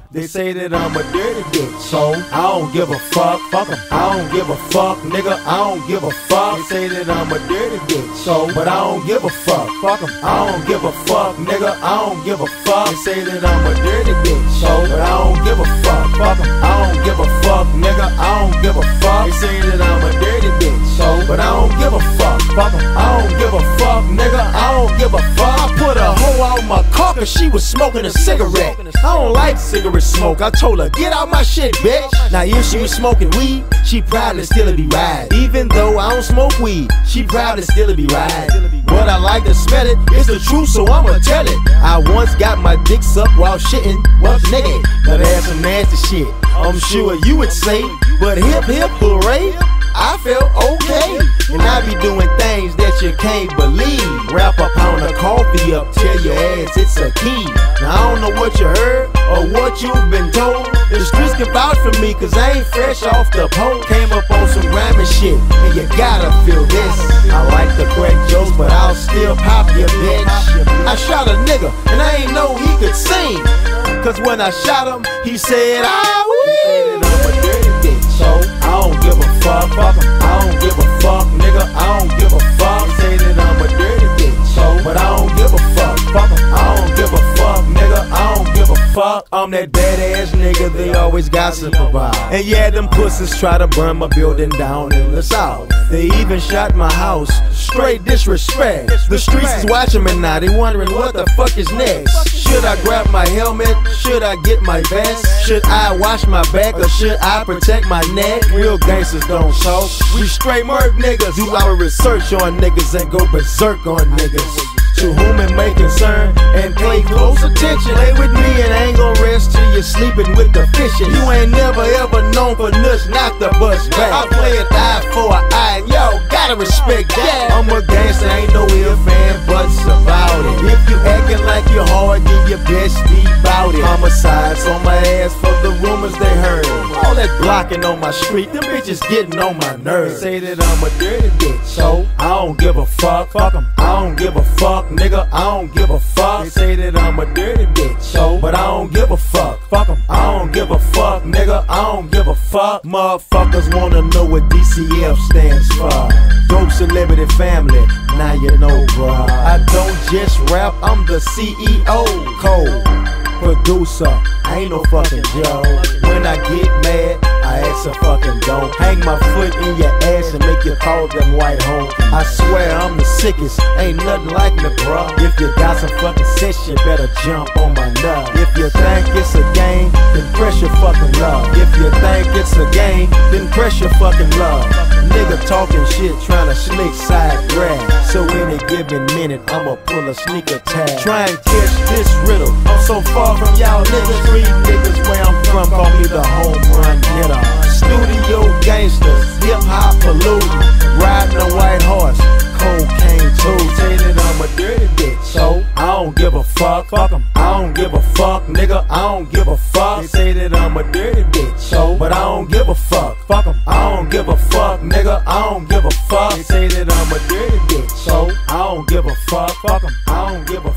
They say that I'm a dirty bitch, so I don't give a fuck. Fuck 'em. I don't give a fuck, nigga. I don't give a fuck. They say that I'm a dirty bitch, so but I don't give a fuck. Fuck 'em. I don't give a fuck, nigga. I don't give a fuck. They say that I'm a dirty bitch, so but I don't give a fuck. Fuck 'em. I don't give a fuck, nigga. I don't give a fuck. They say that I'm a dirty bitch, so but I don't give a fuck. Fuck 'em. I don't give a fuck, nigga. I don't give a fuck. I put a hoe out my car 'cause she was smoking a cigarette. I don't like cigarette smoke. I told her, get out my shit, bitch. Now if she was smoking weed, she probably still be riding. Even though I don't smoke weed, she probably still be riding. But I like to smell it, it's the truth, so I'ma tell it. I once got my dick sucked while shitting, was naked. Now that's some nasty shit, I'm sure you would say. But hip hip hooray, I felt okay. And I be doing things that you can't believe. Wrap a pound of coffee up, tell your ass it's a key. Now I don't know what you heard or what you've been told. The streets can vouch for me 'cause I ain't fresh off the pole. Came up on some grimy shit, and you gotta feel this. I like the crack jokes, but I'll still pop your bitch. I shot a nigga, and I ain't know he could sing. 'Cause when I shot him, he said, "Ah, wee." I'm a dirty bitch, so I don't give a fuck. Fuck 'em. I don't give a fuck, nigga. I don't give a fuck. Say that I'm a dirty bitch, so but I don't give a fuck. Fuck 'em. I don't give a fuck, nigga. I don't give a fuck. I'm that badass nigga they always gossip about. And yeah, them pussies try to burn my building down in the south. They even shot my house. Straight disrespect. The streets is watching me now. They wondering what the fuck is next. Should I grab my helmet? Should I get my vest? Should I wash my back or should I protect my neck? Real gangsters don't talk. We straight murk niggas. Do our research on niggas and go berserk on niggas. To whom it may concern and pay close attention. Play with me and I ain't gon' rest till you're sleeping with the fishes. You ain't never ever known for nuts, knock the bus back. I play it eye for an eye and yo, gotta respect that. I'm a gangster, ain't no ifs and buts about it. If you acting like you're hard, then you best be bout it. Homicides on my ass for the rumors they heard. All that blocking on my street, them bitches getting on my nerves. They say that I'm a dirty bitch, so I don't give a fuck. Fuck 'em. I don't give a fuck, nigga. I don't give a fuck. They say that I'm a dirty bitch, so but I don't give a fuck. Fuck 'em. I don't give a fuck, nigga. I don't give a fuck. Motherfuckers wanna know what DCF stands for. Dope Celebrity Family, now you know, bruh. I don't just rap, I'm the CEO. Cole producer, I ain't no fucking Joe. When I get mad, I ask a fucking don't. Hang my foot in your ass and make you call them white home. I swear I'm the sickest, ain't nothing like me, bruh. If you got some fucking sense, you better jump on my nut. If you think it's a game, then press your fucking love. If you think it's a game, then press your fucking love. Nigga talking shit, tryna slick side grab. So any given minute, I'ma pull a sneak attack. Try and catch this riddle, I'm so far from y'all niggas. Three niggas where I'm from, call me the home run hitter. Studio gangsters, hip hop polluting, riding a white horse, cocaine too. Say that I'm a dirty bitch, so I don't give a fuck. Fuck 'em. I don't give a fuck, nigga. I don't give a fuck. They say that I'm a dirty bitch, so but I don't give a fuck. Fuck 'em. I don't give a fuck, nigga. I don't give a fuck. They say that I'm a dirty bitch, so I don't give a fuck. Fuck 'em. I don't give a